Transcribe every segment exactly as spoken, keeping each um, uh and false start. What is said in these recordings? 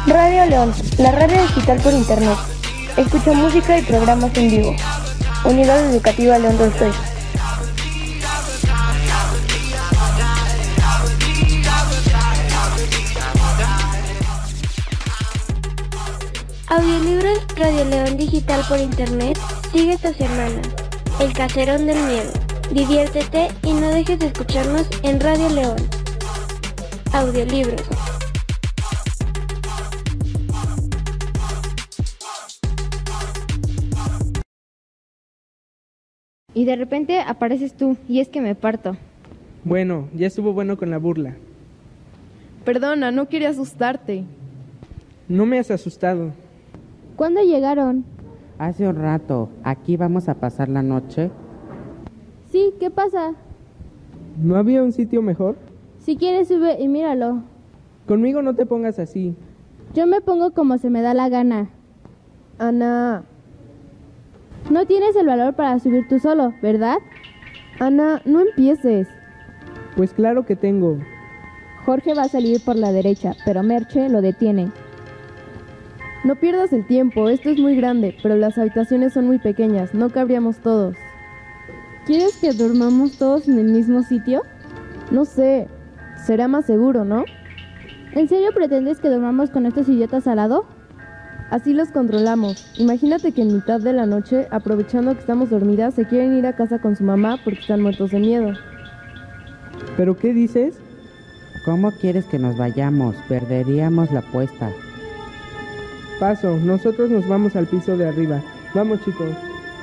Radio León, la radio digital por internet. Escucha música y programas en vivo. Unidad Educativa León Tolstoy. Audiolibros Radio León digital por internet sigue esta semana. El Caserón del Miedo. Diviértete y no dejes de escucharnos en Radio León. Audiolibros. Y de repente apareces tú, y es que me parto. Bueno, ya estuvo bueno con la burla. Perdona, no quería asustarte. No me has asustado. ¿Cuándo llegaron? Hace un rato. ¿Aquí vamos a pasar la noche? Sí, ¿qué pasa? ¿No había un sitio mejor? Si quieres sube y míralo. Conmigo no te pongas así. Yo me pongo como se me da la gana. Ana... No tienes el valor para subir tú solo, ¿verdad? Ana, no empieces. Pues claro que tengo. Jorge va a salir por la derecha, pero Merche lo detiene. No pierdas el tiempo, esto es muy grande, pero las habitaciones son muy pequeñas, no cabríamos todos. ¿Quieres que durmamos todos en el mismo sitio? No sé, será más seguro, ¿no? ¿En serio pretendes que durmamos con estos idiotas al lado? Así los controlamos. Imagínate que en mitad de la noche, aprovechando que estamos dormidas, se quieren ir a casa con su mamá porque están muertos de miedo. ¿Pero qué dices? ¿Cómo quieres que nos vayamos? Perderíamos la apuesta. Paso, nosotros nos vamos al piso de arriba. Vamos, chicos.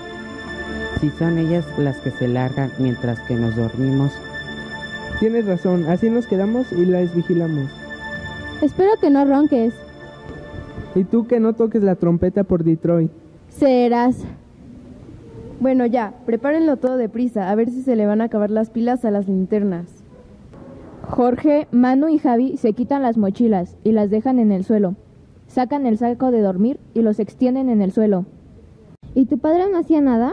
Si son ellas las que se largan mientras que nos dormimos. Tienes razón, así nos quedamos y las vigilamos. Espero que no ronques. Y tú que no toques la trompeta por Detroit. Serás. Bueno, ya, prepárenlo todo deprisa, a ver si se le van a acabar las pilas a las linternas. Jorge, Manu y Javi se quitan las mochilas y las dejan en el suelo. Sacan el saco de dormir y los extienden en el suelo. ¿Y tu padre no hacía nada?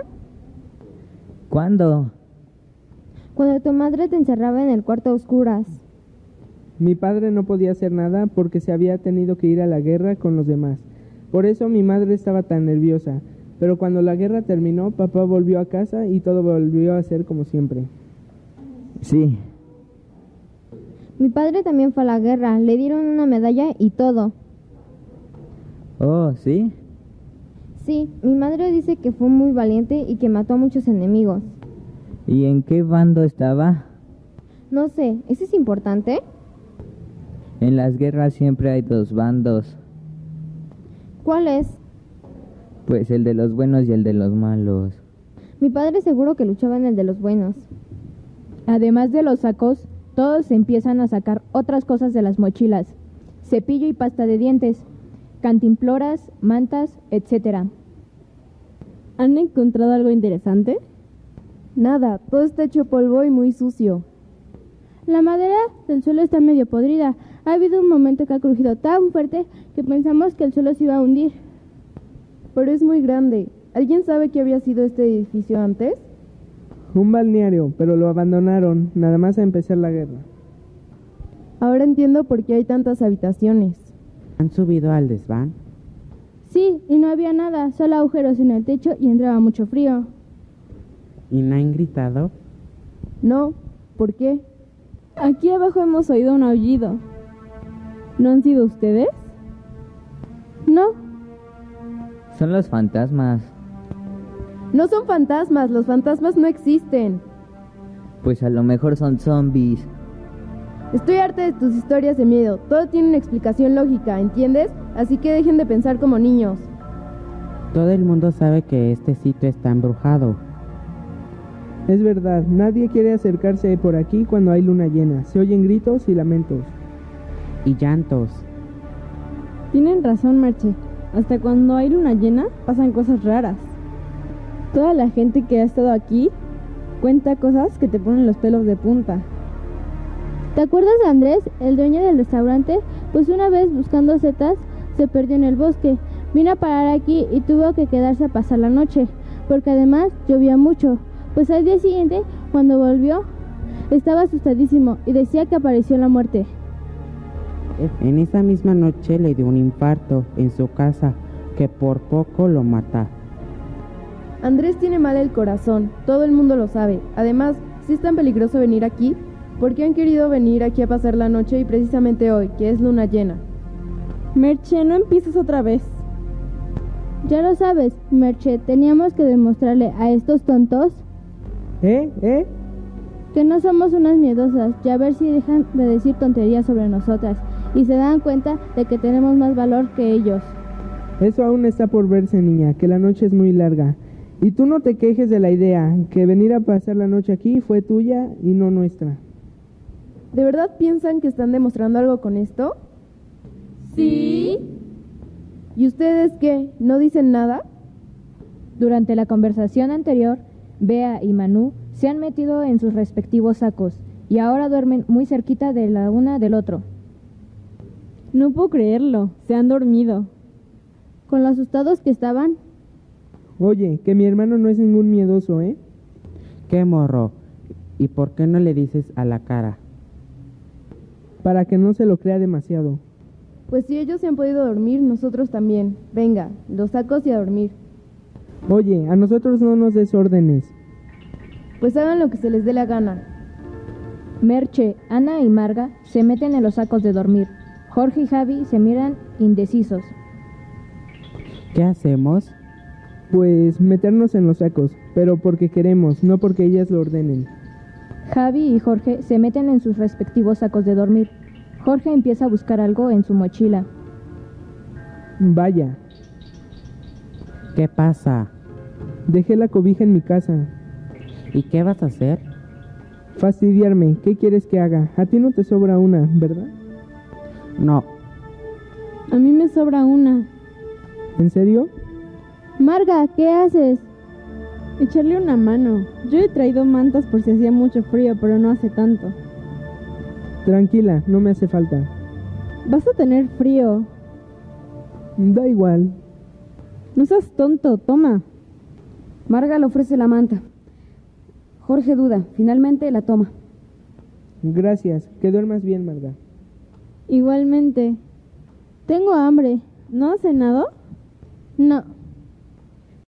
¿Cuándo? Cuando tu madre te encerraba en el cuarto a oscuras. Mi padre no podía hacer nada porque se había tenido que ir a la guerra con los demás. Por eso mi madre estaba tan nerviosa. Pero cuando la guerra terminó, papá volvió a casa y todo volvió a ser como siempre. Sí. Mi padre también fue a la guerra, le dieron una medalla y todo. Oh, ¿sí? Sí, mi madre dice que fue muy valiente y que mató a muchos enemigos. ¿Y en qué bando estaba? No sé, ¿eso es importante? En las guerras siempre hay dos bandos. ¿Cuál es? Pues el de los buenos y el de los malos. Mi padre seguro que luchaba en el de los buenos. Además de los sacos, todos empiezan a sacar otras cosas de las mochilas. Cepillo y pasta de dientes, cantimploras, mantas, etcétera. ¿Han encontrado algo interesante? Nada, todo está hecho polvo y muy sucio. La madera del suelo está medio podrida. Ha habido un momento que ha crujido tan fuerte que pensamos que el suelo se iba a hundir. Pero es muy grande. ¿Alguien sabe qué había sido este edificio antes? Un balneario, pero lo abandonaron, nada más a empezar la guerra. Ahora entiendo por qué hay tantas habitaciones. ¿Han subido al desván? Sí, y no había nada, solo agujeros en el techo y entraba mucho frío. ¿Y no han gritado? No, ¿por qué? Aquí abajo hemos oído un aullido. ¿No han sido ustedes? No. Son los fantasmas. No son fantasmas, los fantasmas no existen. Pues a lo mejor son zombies. Estoy harta de tus historias de miedo. Todo tiene una explicación lógica, ¿entiendes? Así que dejen de pensar como niños. Todo el mundo sabe que este sitio está embrujado. Es verdad, nadie quiere acercarse por aquí cuando hay luna llena. Se oyen gritos y lamentos. Y llantos. Tienen razón, Merche. Hasta cuando hay luna llena, pasan cosas raras. Toda la gente que ha estado aquí cuenta cosas que te ponen los pelos de punta. ¿Te acuerdas de Andrés, el dueño del restaurante? Pues una vez buscando setas, se perdió en el bosque. Vino a parar aquí y tuvo que quedarse a pasar la noche, porque además llovía mucho. Pues al día siguiente, cuando volvió, estaba asustadísimo y decía que apareció la muerte. En esa misma noche le dio un infarto en su casa que por poco lo mata. Andrés tiene mal el corazón, todo el mundo lo sabe. Además, si es tan peligroso venir aquí, ¿por qué han querido venir aquí a pasar la noche y precisamente hoy, que es luna llena? Merche, no empieces otra vez. Ya lo sabes, Merche, teníamos que demostrarle a estos tontos ¿Eh? ¿Eh? que no somos unas miedosas, y a ver si dejan de decir tonterías sobre nosotras y se dan cuenta de que tenemos más valor que ellos. Eso aún está por verse, niña, que la noche es muy larga. Y tú no te quejes de la idea, que venir a pasar la noche aquí fue tuya y no nuestra. ¿De verdad piensan que están demostrando algo con esto? ¿Sí? ¿Y ustedes qué? ¿No dicen nada? Durante la conversación anterior, Bea y Manu se han metido en sus respectivos sacos y ahora duermen muy cerquita de la una del otro. No puedo creerlo, se han dormido. Con lo asustados que estaban. Oye, que mi hermano no es ningún miedoso, ¿eh? ¿Qué morro? ¿Y por qué no le dices a la cara? Para que no se lo crea demasiado. Pues si ellos se han podido dormir, nosotros también. Venga, los sacos y a dormir. Oye, a nosotros no nos des órdenes. Pues hagan lo que se les dé la gana. Merche, Ana y Marga se meten en los sacos de dormir. Jorge y Javi se miran indecisos. ¿Qué hacemos? Pues meternos en los sacos, pero porque queremos, no porque ellas lo ordenen. Javi y Jorge se meten en sus respectivos sacos de dormir. Jorge empieza a buscar algo en su mochila. Vaya, ¿Qué pasa? dejé la cobija en mi casa. ¿Y qué vas a hacer? Fastidiarme, ¿qué quieres que haga? A ti no te sobra una, ¿verdad? No. A mí me sobra una. ¿En serio? Marga, ¿qué haces? Echarle una mano. Yo he traído mantas por si hacía mucho frío, pero no hace tanto. Tranquila, no me hace falta. Vas a tener frío. Da igual. No seas tonto, toma. Marga le ofrece la manta. Jorge duda, finalmente la toma. Gracias, que duermas bien, Marga. Igualmente. Tengo hambre. ¿No has cenado? No.